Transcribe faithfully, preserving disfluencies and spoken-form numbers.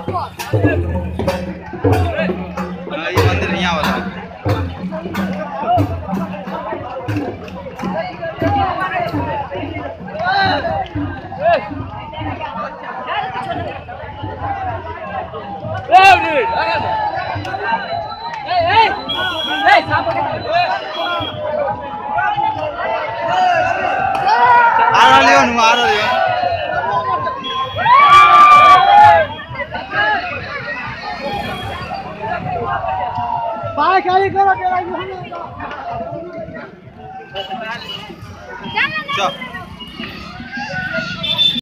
ये मंदिर यहाँ वाला आ रहा लियो नु आ रहा लियो पाय खाली करो तेरा चल